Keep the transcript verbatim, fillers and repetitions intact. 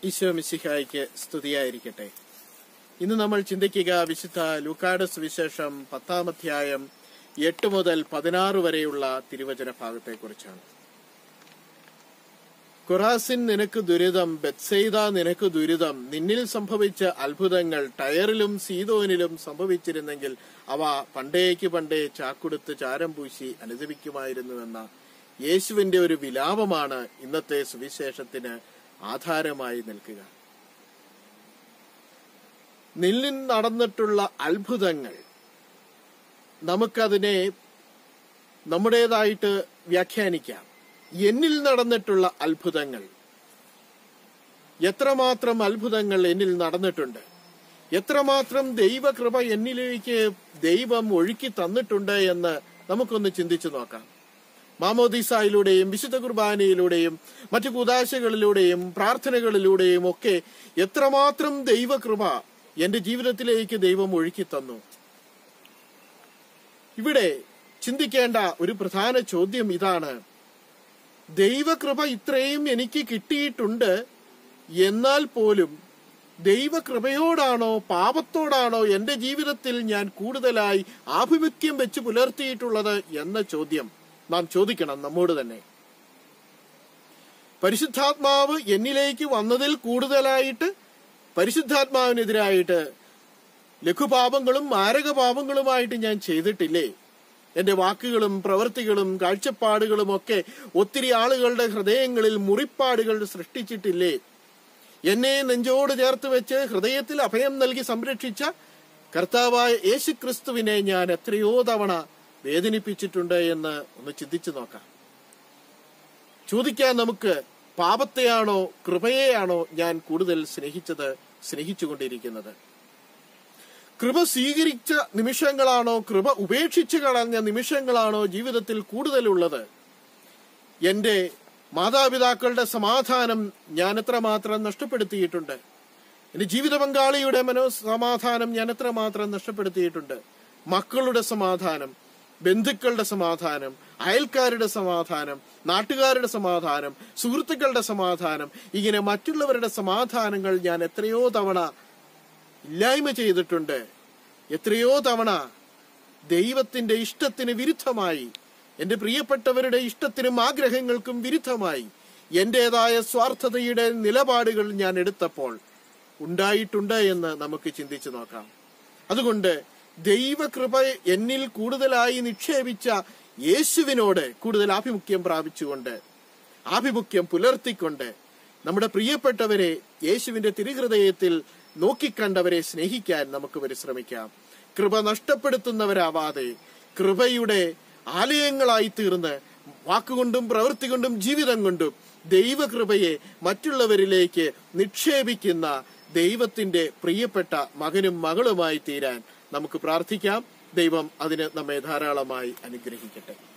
ഈശോ മിശിഹായ്ക്ക് സ്തുതിയായിരിക്കട്ടെ. ഇന്ന് നമ്മൾ ചിന്തിക്കുക വിശുദ്ധ ലൂക്കായുടെ സുവിശേഷം പത്താം അധ്യായം എട്ട് മുതൽ പതിനാറ് വരെയുള്ള തിരുവചന ഭാഗത്തെക്കുറിച്ചാണ്. കൊറാസിൻ നിനക്ക് ദുരിതം, ബെത്സൈദ നിനക്ക് ദുരിതം. നിന്നിൽ സംഭവിച്ച അത്ഭുതങ്ങൾ ടയറിലും സീദോനിലും സംഭവിച്ചിരുന്നെങ്കിൽ അവ പണ്ടേക്ക് പണ്ടേ ചാക്കുടുത്ത് ചാരം പൂശി അനുദപിക്കുമായിരുന്നുവെന്ന യേശുവിന്റെ ഒരു വിലാപമാണ് ഇന്നത്തെ സുവിശേഷത്തിന് ആധാരമായി നിൽക്കുക. നിന്നിൽ നടന്നിട്ടുള്ള അത്ഭുതങ്ങൾ നമുക്കതിനെ നമ്മുടേതായിട്ട് വ്യാഖ്യാനിക്കാം. എന്നിൽ നടന്നിട്ടുള്ള അത്ഭുതങ്ങൾ, എത്രമാത്രം അത്ഭുതങ്ങൾ എന്നിൽ നടന്നിട്ടുണ്ട്, എത്രമാത്രം ദൈവകൃപ എന്നിലേക്ക് ദൈവം ഒഴുക്കി തന്നിട്ടുണ്ട് എന്ന് നമുക്കൊന്ന് ചിന്തിച്ചു നോക്കാം. മാമോദീസായിലൂടെയും വിശുദ്ധ കുർബാനയിലൂടെയും മറ്റു കൂദാശകളിലൂടെയും പ്രാർത്ഥനകളിലൂടെയും ഒക്കെ എത്രമാത്രം ദൈവകൃപ എന്റെ ജീവിതത്തിലേക്ക് ദൈവം ഒഴുക്കി തന്നു. ഇവിടെ ചിന്തിക്കേണ്ട ഒരു പ്രധാന ചോദ്യം ഇതാണ്: ദൈവകൃപ ഇത്രയും എനിക്ക് കിട്ടിയിട്ടുണ്ട്, എന്നാൽ പോലും ദൈവകൃപയോടാണോ പാപത്തോടാണോ എന്റെ ജീവിതത്തിൽ ഞാൻ കൂടുതലായി ആഭിമുഖ്യം വെച്ച് പുലർത്തിയിട്ടുള്ളത് എന്ന ചോദ്യം നാം ചോദിക്കണം നമ്മോട് തന്നെ. പരിശുദ്ധാത്മാവ് എന്നിലേക്ക് വന്നതിൽ കൂടുതലായിട്ട് പരിശുദ്ധാത്മാവിനെതിരായിട്ട് ലഘുപാപങ്ങളും മാരകപാപങ്ങളുമായിട്ട് ഞാൻ ചെയ്തിട്ടില്ലേ? എന്റെ വാക്കുകളും പ്രവൃത്തികളും കാഴ്ചപ്പാടുകളും ഒക്കെ ഒത്തിരി ആളുകളുടെ ഹൃദയങ്ങളിൽ മുറിപ്പാടുകൾ സൃഷ്ടിച്ചിട്ടില്ലേ? എന്നെ നെഞ്ചോട് ചേർത്ത് വെച്ച് ഹൃദയത്തിൽ അഭയം നൽകി സംരക്ഷിച്ച കർത്താവായ യേശു ക്രിസ്തുവിനെ ഞാൻ എത്രയോ തവണ വേദനിപ്പിച്ചിട്ടുണ്ട് എന്ന് ഒന്ന് ചിന്തിച്ചു നോക്കാം. ചോദിക്കാൻ നമുക്ക്, പാപത്തെയാണോ കൃപയെയാണോ ഞാൻ കൂടുതൽ സ്നേഹിച്ചത്, സ്നേഹിച്ചുകൊണ്ടിരിക്കുന്നത്? കൃപ സ്വീകരിച്ച നിമിഷങ്ങളാണോ കൃപ ഉപേക്ഷിച്ചു കളഞ്ഞ നിമിഷങ്ങളാണോ ജീവിതത്തിൽ കൂടുതലുള്ളത്? എന്റെ മാതാപിതാക്കളുടെ സമാധാനം ഞാൻ എത്രമാത്രം നഷ്ടപ്പെടുത്തിയിട്ടുണ്ട്? എന്റെ ജീവിത പങ്കാളിയുടെ മനോസമാധാനം ഞാൻ എത്രമാത്രം നഷ്ടപ്പെടുത്തിയിട്ടുണ്ട്? മക്കളുടെ സമാധാനം, ബന്ധുക്കളുടെ സമാധാനം, അയൽക്കാരുടെ സമാധാനം, നാട്ടുകാരുടെ സമാധാനം, സുഹൃത്തുക്കളുടെ സമാധാനം, ഇങ്ങനെ മറ്റുള്ളവരുടെ സമാധാനങ്ങൾ ഞാൻ എത്രയോ തവണ ഇല്ലായ്മ ചെയ്തിട്ടുണ്ട്. എത്രയോ തവണ ദൈവത്തിന്റെ ഇഷ്ടത്തിന് വിരുദ്ധമായി, എന്റെ പ്രിയപ്പെട്ടവരുടെ ഇഷ്ടത്തിനും ആഗ്രഹങ്ങൾക്കും വിരുദ്ധമായി എന്റേതായ സ്വാർത്ഥതയുടെ നിലപാടുകൾ ഞാൻ എടുത്തപ്പോൾ ഉണ്ടായിട്ടുണ്ട് എന്ന് നമുക്ക് ചിന്തിച്ചു നോക്കാം. അതുകൊണ്ട് ദൈവകൃപ എന്നിൽ കൂടുതലായി നിക്ഷേപിച്ച യേശുവിനോട് കൂടുതൽ ആഭിമുഖ്യം പ്രാപിച്ചുകൊണ്ട്, ആഭിമുഖ്യം പുലർത്തിക്കൊണ്ട് നമ്മുടെ പ്രിയപ്പെട്ടവരെ യേശുവിന്റെ തിരുഹൃദയത്തിൽ നോക്കിക്കണ്ടവരെ സ്നേഹിക്കാൻ നമുക്ക് പരിശ്രമിക്കാം. കൃപ നഷ്ടപ്പെടുത്തുന്നവരാവാതെ കൃപയുടെ ആലയങ്ങളായി തീർന്ന് വാക്കുകൊണ്ടും പ്രവൃത്തി കൊണ്ടും ജീവിതം കൊണ്ടും ദൈവകൃപയെ മറ്റുള്ളവരിലേക്ക് നിക്ഷേപിക്കുന്ന ദൈവത്തിന്റെ പ്രിയപ്പെട്ട മകനും മകളുമായി തീരാൻ നമുക്ക് പ്രാർത്ഥിക്കാം. ദൈവം അതിന് നമ്മെ ധാരാളമായി അനുഗ്രഹിക്കട്ടെ.